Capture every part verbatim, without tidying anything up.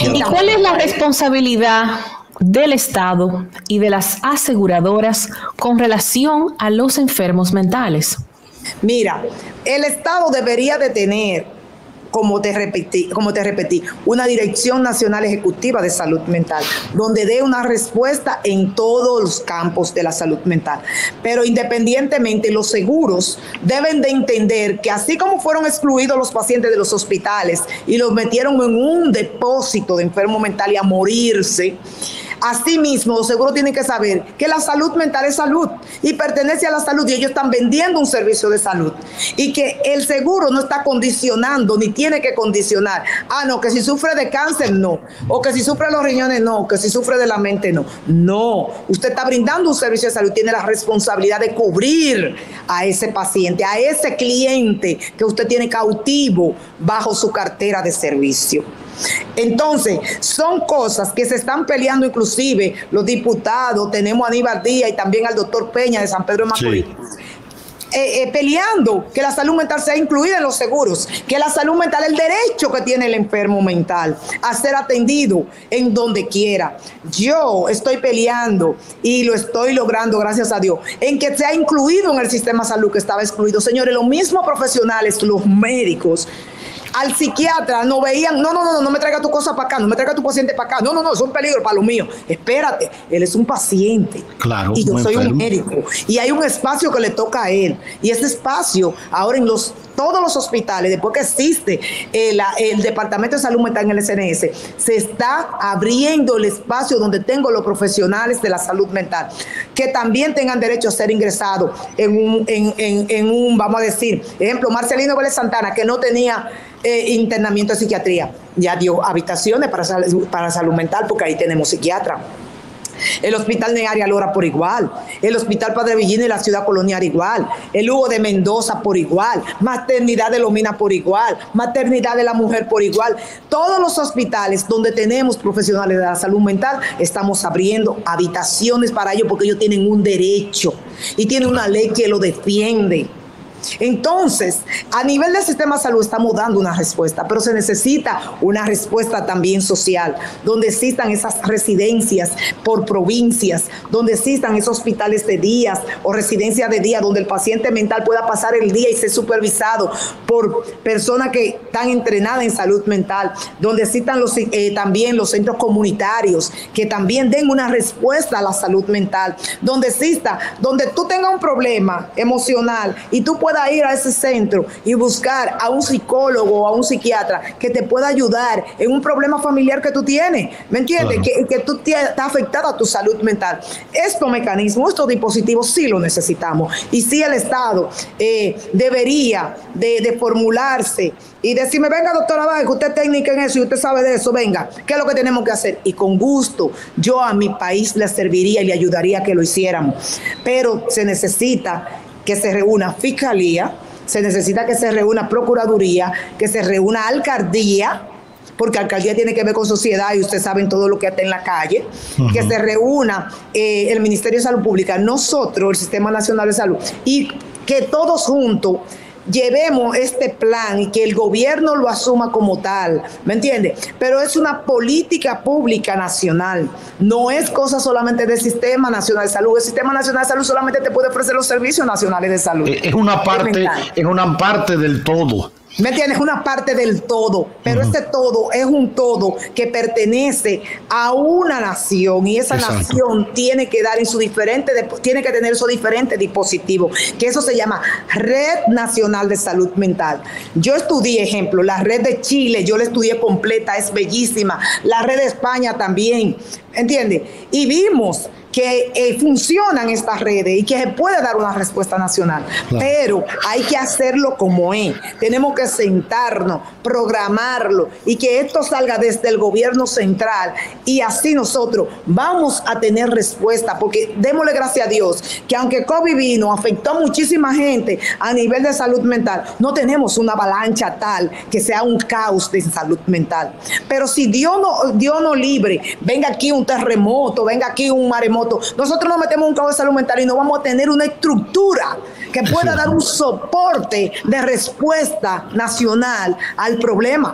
¿Y cuál es la responsabilidad del Estado y de las aseguradoras con relación a los enfermos mentales? Mira, el Estado debería de tener, como te repetí, como te repetí, una Dirección Nacional Ejecutiva de Salud Mental, donde dé una respuesta en todos los campos de la salud mental. Pero independientemente, los seguros deben de entender que así como fueron excluidos los pacientes de los hospitales y los metieron en un depósito de enfermo mental y a morirse, asimismo, los seguros tienen que saber que la salud mental es salud y pertenece a la salud y ellos están vendiendo un servicio de salud y que el seguro no está condicionando ni tiene que condicionar. Ah, no, que si sufre de cáncer, no. O que si sufre de los riñones, no. Que si sufre de la mente, no. No. Usted está brindando un servicio de salud, tiene la responsabilidad de cubrir a ese paciente, a ese cliente que usted tiene cautivo bajo su cartera de servicio. Entonces, son cosas que se están peleando inclusive los diputados, tenemos a Aníbal Díaz y también al doctor Peña de San Pedro de Macorís. Sí. Eh, eh, peleando que la salud mental sea incluida en los seguros, que la salud mental, el derecho que tiene el enfermo mental a ser atendido en donde quiera. Yo estoy peleando y lo estoy logrando, gracias a Dios, en que sea incluido en el sistema de salud que estaba excluido. Señores, los mismos profesionales, los médicos, al psiquiatra no veían, no, no, no, no me traiga tu cosa para acá, no me traiga tu paciente para acá, no, no, no, es un peligro para lo mío. Espérate, él es un paciente. Claro. Y yo soy enfermo. Un médico. Y hay un espacio que le toca a él. Y ese espacio, ahora en los todos los hospitales, después que existe el, el Departamento de Salud Mental en el S N S, se está abriendo el espacio donde tengo los profesionales de la salud mental, que también tengan derecho a ser ingresados en un, en, en, en un, vamos a decir, ejemplo, Marcelino Vélez Santana, que no tenía eh, internamiento de psiquiatría, ya dio habitaciones para, para salud mental, porque ahí tenemos psiquiatra. El Hospital Nearia Lora por igual, el Hospital Padre Villini y la Ciudad Colonial igual, el Hugo de Mendoza por igual, Maternidad de Lomina por igual, Maternidad de la Mujer por igual. Todos los hospitales donde tenemos profesionales de la salud mental estamos abriendo habitaciones para ellos porque ellos tienen un derecho y tienen una ley que lo defiende. Entonces, a nivel del sistema de salud estamos dando una respuesta, pero se necesita una respuesta también social, donde existan esas residencias por provincias, donde existan esos hospitales de días o residencias de día, donde el paciente mental pueda pasar el día y ser supervisado por personas que están entrenadas en salud mental, donde existan los, eh, también los centros comunitarios, que también den una respuesta a la salud mental, donde exista, donde tú tengas un problema emocional y tú puedas ir a ese centro y buscar a un psicólogo o a un psiquiatra que te pueda ayudar en un problema familiar que tú tienes, ¿me entiendes? Claro. Que, que tú estás afectada a tu salud mental. Estos mecanismos, estos dispositivos sí lo necesitamos y sí el Estado eh, debería de, de formularse y decirme, venga doctora Báez, que usted es técnica en eso y usted sabe de eso, venga, ¿qué es lo que tenemos que hacer? Y con gusto yo a mi país le serviría y le ayudaría a que lo hiciéramos, pero se necesita que se reúna fiscalía, se necesita que se reúna procuraduría, que se reúna alcaldía, porque alcaldía tiene que ver con sociedad y ustedes saben todo lo que está en la calle, uh-huh. que se reúna eh, el Ministerio de Salud Pública, nosotros, el Sistema Nacional de Salud, y que todos juntos llevemos este plan y que el gobierno lo asuma como tal, ¿me entiende? Pero es una política pública nacional, no es cosa solamente del Sistema Nacional de Salud. El Sistema Nacional de Salud solamente te puede ofrecer los servicios nacionales de salud. Es una parte, es una parte del todo. ¿Me entiendes? Una parte del todo, pero uh-huh. ese todo es un todo que pertenece a una nación y esa Exacto. nación tiene que dar en su diferente, tiene que tener esos diferentes dispositivos, que eso se llama Red Nacional de Salud Mental. Yo estudié, ejemplo, la red de Chile, yo la estudié completa, es bellísima, la red de España también, ¿entiendes? Y vimos que eh, funcionan estas redes y que se puede dar una respuesta nacional, claro. pero hay que hacerlo como es, tenemos que sentarnos, programarlo y que esto salga desde el gobierno central y así nosotros vamos a tener respuesta, porque démosle gracias a Dios que aunque COVID vino, afectó a muchísima gente a nivel de salud mental, no tenemos una avalancha tal que sea un caos de salud mental, pero si Dios no, Dios no libre, venga aquí un terremoto, venga aquí un maremoto, nosotros nos metemos en un caos de salud mental y no vamos a tener una estructura que pueda dar un soporte de respuesta nacional al problema.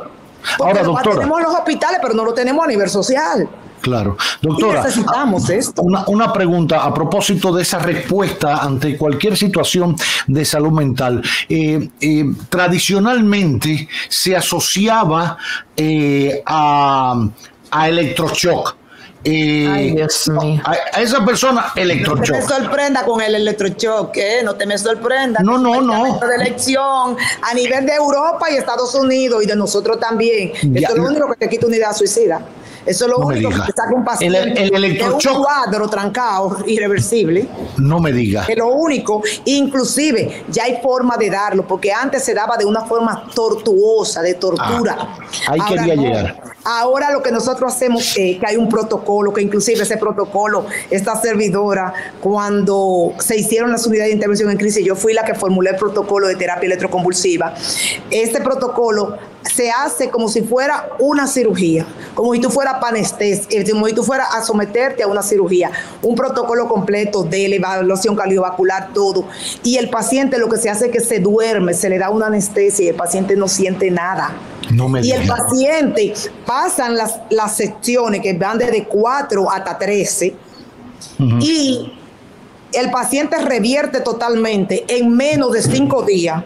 Porque Ahora, doctora, tenemos los hospitales, pero no lo tenemos a nivel social. Claro. Doctora, y necesitamos esto. Una, una pregunta a propósito de esa respuesta ante cualquier situación de salud mental. Eh, eh, tradicionalmente se asociaba eh, a, a electroshock. Eh, Ay, Dios mío. A, a esa persona, electroshock. No te me sorprenda con el electroshock, ¿eh? No te me sorprenda. No, no, no. De elección a nivel de Europa y Estados Unidos y de nosotros también. Ya, Esto es lo único que te quita una idea suicida. Eso es lo no único que te saca un paciente el, el electroshock, de un cuadro trancado, irreversible. No me diga. Es lo único. Inclusive ya hay forma de darlo, porque antes se daba de una forma tortuosa, de tortura. Ah, ahí Ahora quería no. llegar. Ahora lo que nosotros hacemos es eh, que hay un protocolo, que inclusive ese protocolo, esta servidora, cuando se hicieron las unidades de intervención en crisis, yo fui la que formulé el protocolo de terapia electroconvulsiva. Este protocolo se hace como si fuera una cirugía, como si tú fueras para anestesia, como si tú fueras a someterte a una cirugía, un protocolo completo de evaluación cardiovascular, todo. Y el paciente lo que se hace es que se duerme, se le da una anestesia y el paciente no siente nada. No me y diga. el paciente pasan las, las secciones que van desde cuatro hasta trece uh-huh. y el paciente revierte totalmente en menos de cinco días.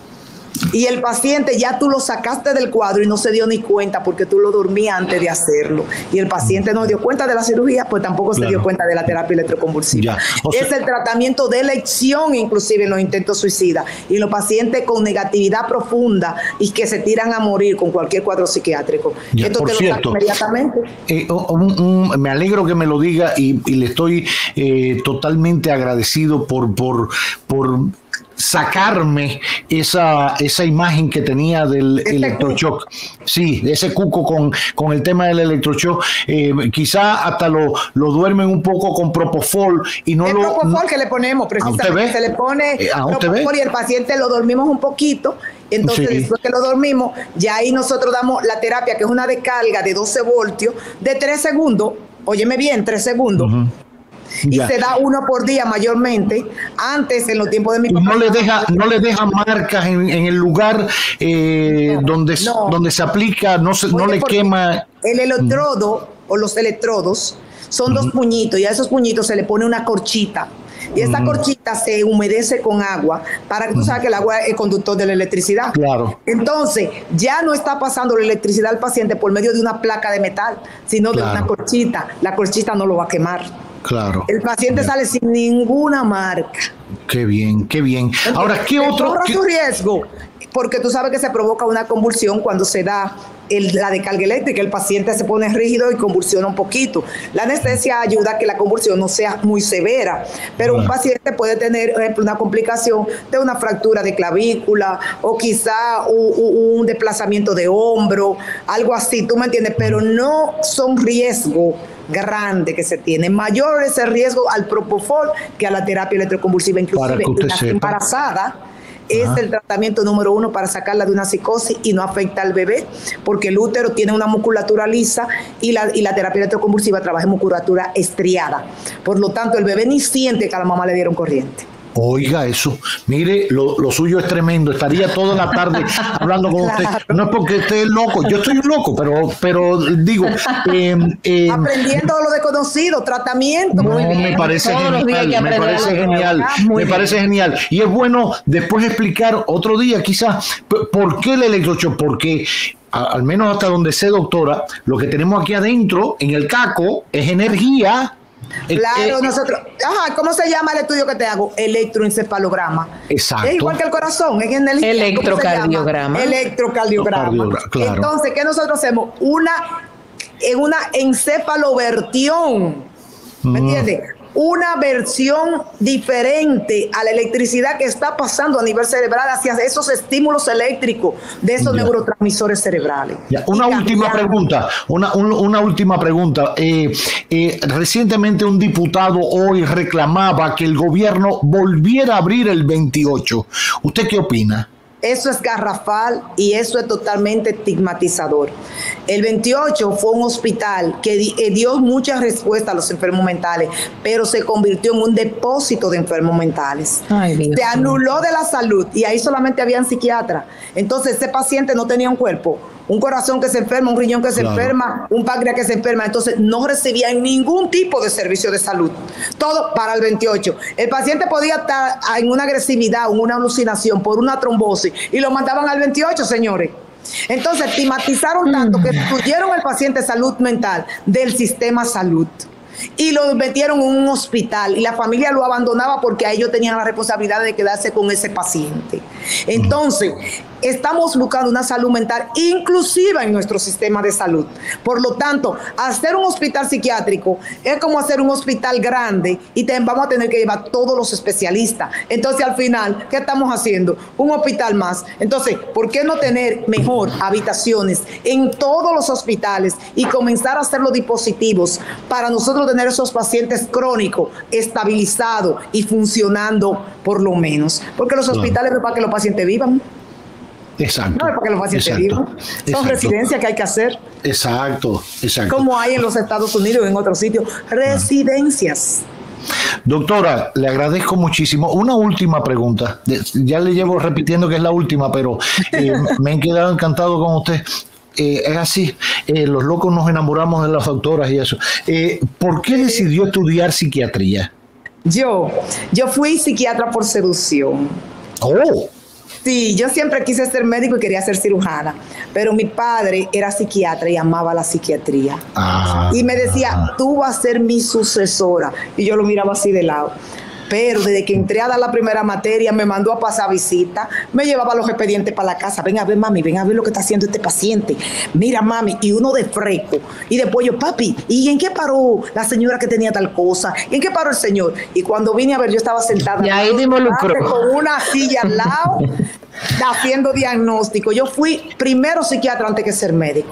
Y el paciente ya tú lo sacaste del cuadro y no se dio ni cuenta porque tú lo dormías antes de hacerlo. Y el paciente no dio cuenta de la cirugía, pues tampoco claro. se dio cuenta de la terapia electroconvulsiva. O sea, es el tratamiento de elección, inclusive en los intentos suicidas. Y los pacientes con negatividad profunda y que se tiran a morir con cualquier cuadro psiquiátrico. Ya, Esto por te cierto, lo inmediatamente. Eh, un, un, me alegro que me lo diga y, y le estoy eh, totalmente agradecido por, por, por sacarme esa, esa imagen que tenía del este electroshock. Sí, ese cuco con, con el tema del electroshock. Eh, quizá hasta lo, lo duermen un poco con propofol y no el lo... propofol no, que le ponemos precisamente. Se le pone eh, propofol y el paciente lo dormimos un poquito. Entonces, sí. después que lo dormimos, ya ahí nosotros damos la terapia, que es una descarga de doce voltios, de tres segundos. Óyeme bien, tres segundos. Uh-huh. Y ya. se da uno por día mayormente. Antes, en los tiempos de mi papá, no le deja no le deja marcas en, en el lugar eh, no, donde no. donde se aplica, no se, no le quema. El electrodo uh-huh. o los electrodos son uh-huh. dos puñitos y a esos puñitos se le pone una corchita. Y esta uh-huh. corchita se humedece con agua para que tú uh-huh. sabes que el agua es el conductor de la electricidad. Claro. Entonces, ya no está pasando la electricidad al paciente por medio de una placa de metal, sino claro. de una corchita. La corchita no lo va a quemar. Claro. El paciente sale sin ninguna marca. Qué bien, qué bien. Ahora, ¿qué otro? Corre ¿qué? su riesgo, porque tú sabes que se provoca una convulsión cuando se da el, la descarga eléctrica. El paciente se pone rígido y convulsiona un poquito. La anestesia ayuda a que la convulsión no sea muy severa, pero bueno. un paciente puede tener, por ejemplo, una complicación de una fractura de clavícula o quizá un, un, un desplazamiento de hombro, algo así, ¿tú me entiendes? Pero no son riesgos grande que se tiene. Mayor es el riesgo al propofol que a la terapia electroconvulsiva. Inclusive en la embarazada es el tratamiento número uno para sacarla de una psicosis y no afecta al bebé, porque el útero tiene una musculatura lisa y la, y la terapia electroconvulsiva trabaja en musculatura estriada. Por lo tanto, el bebé ni siente que a la mamá le dieron corriente. Oiga eso, mire, lo, lo suyo es tremendo, estaría toda la tarde hablando con claro. usted, no es porque esté loco, yo estoy loco, pero pero digo... Eh, eh, Aprendiendo lo desconocido, tratamiento. No, me parece genial, me parece genial, me parece genial, y es bueno después explicar otro día quizás por qué el electroshock, porque al menos hasta donde sé, doctora, lo que tenemos aquí adentro, en el caco, es energía. Claro, eh, nosotros, ajá, ¿cómo se llama el estudio que te hago? Electroencefalograma. Exacto. Es igual que el corazón, es energía. Electrocardiograma. Electrocardiograma. Claro. Entonces, ¿qué nosotros hacemos? Una, en una encefaloversión, ¿me mm. entiendes? Una versión diferente a la electricidad que está pasando a nivel cerebral hacia esos estímulos eléctricos de esos ya. neurotransmisores cerebrales. Ya. Una y última cambiar. pregunta, una, un, una última pregunta. Eh, eh, recientemente un diputado hoy reclamaba que el gobierno volviera a abrir el veintiocho. ¿Usted qué opina? Eso es garrafal y eso es totalmente estigmatizador. El veintiocho fue un hospital que dio muchas respuestas a los enfermos mentales, pero se convirtió en un depósito de enfermos mentales. Ay, Dios. Se anuló de la salud y ahí solamente habían psiquiatras. Entonces ese paciente no tenía un cuerpo. un corazón que se enferma, un riñón que se claro. enferma, un páncreas que se enferma. Entonces no recibían ningún tipo de servicio de salud. Todo para el veintiocho. El paciente podía estar en una agresividad, en una alucinación por una trombosis y lo mandaban al veintiocho, señores. Entonces estigmatizaron tanto que excluyeron al paciente salud mental del sistema salud. Y lo metieron en un hospital y la familia lo abandonaba porque a ellos tenían la responsabilidad de quedarse con ese paciente. Entonces, estamos buscando una salud mental inclusiva en nuestro sistema de salud. Por lo tanto, hacer un hospital psiquiátrico es como hacer un hospital grande y te, vamos a tener que llevar todos los especialistas. Entonces, al final, ¿qué estamos haciendo? Un hospital más. Entonces, ¿por qué no tener mejor habitaciones en todos los hospitales y comenzar a hacer los dispositivos para nosotros tener esos pacientes crónicos estabilizados y funcionando por lo menos? Porque los hospitales no es para que los pacientes vivan. Exacto. No es para que los pacientes exacto, vivan. Son exacto. residencias que hay que hacer. Exacto, exacto. Como hay en los Estados Unidos y en otros sitios. Residencias. Doctora, le agradezco muchísimo. Una última pregunta. Ya le llevo repitiendo que es la última, pero eh, me he quedado encantado con usted. Eh, es así, eh, los locos nos enamoramos de las doctoras y eso. Eh, ¿Por qué decidió estudiar psiquiatría? Yo, yo fui psiquiatra por seducción. Oh. Sí, yo siempre quise ser médico y quería ser cirujana, pero mi padre era psiquiatra y amaba la psiquiatría. Ah, y me decía, ah. tú vas a ser mi sucesora. Y yo lo miraba así de lado. Pero desde que entré a dar la primera materia, me mandó a pasar visita, me llevaba los expedientes para la casa. Ven a ver, mami, ven a ver lo que está haciendo este paciente. Mira, mami, y uno de fresco. Y después yo, papi, ¿y en qué paró la señora que tenía tal cosa? ¿Y en qué paró el señor? Y cuando vine a ver, yo estaba sentada y ahí con una silla al lado, haciendo diagnóstico. Yo fui primero psiquiatra antes que ser médico.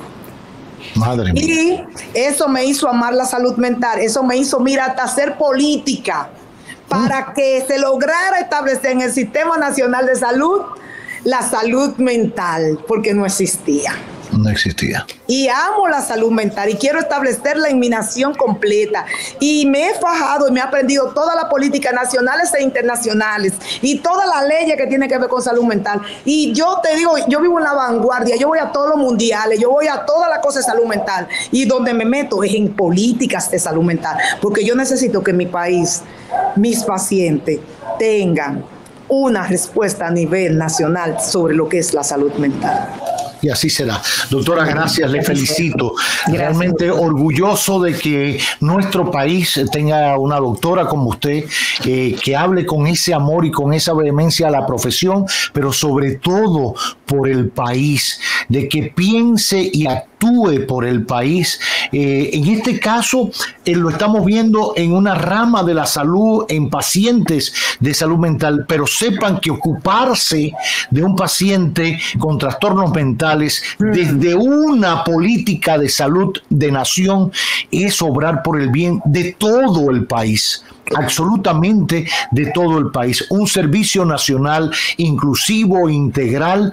Madre mía. Y eso me hizo amar la salud mental. Eso me hizo, mira, hasta hacer política, para que se lograra establecer en el Sistema Nacional de Salud la salud mental, porque no existía. No existía. Y amo la salud mental y quiero establecerla en mi nación completa. Y me he fajado y me he aprendido todas las políticas nacionales e internacionales y todas las leyes que tienen que ver con salud mental. Y yo te digo, yo vivo en la vanguardia, yo voy a todos los mundiales, yo voy a todas las cosas de salud mental. Y donde me meto es en políticas de salud mental, porque yo necesito que en mi país mis pacientes tengan una respuesta a nivel nacional sobre lo que es la salud mental. Y así será. Doctora, gracias, le felicito. Gracias. Realmente orgulloso de que nuestro país tenga una doctora como usted, eh, que hable con ese amor y con esa vehemencia a la profesión, pero sobre todo por el país, de que piense y actúe por el país. Eh, en este caso, eh, lo estamos viendo en una rama de la salud, en pacientes de salud mental, pero sepan que ocuparse de un paciente con trastornos mentales desde una política de salud de nación es obrar por el bien de todo el país, absolutamente de todo el país. Un servicio nacional inclusivo, integral,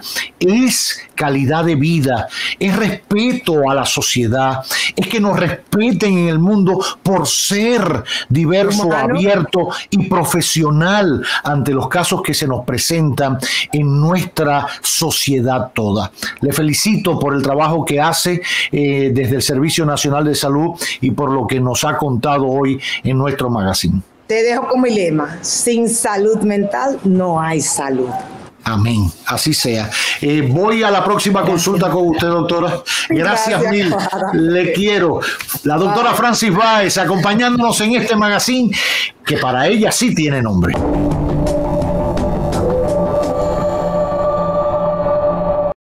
es calidad de vida, es respeto a la sociedad, es que nos respeten en el mundo por ser diverso, abierto y profesional ante los casos que se nos presentan en nuestra sociedad toda. Le felicito por el trabajo que hace eh, desde el Servicio Nacional de Salud y por lo que nos ha contado hoy en nuestro magazine. Te dejo con mi lema: sin salud mental no hay salud. Amén, así sea. Eh, voy a la próxima consulta con usted, doctora. Gracias, Gracias mil. Para. Le quiero. La doctora Francis Báez acompañándonos en este magazine que para ella sí tiene nombre.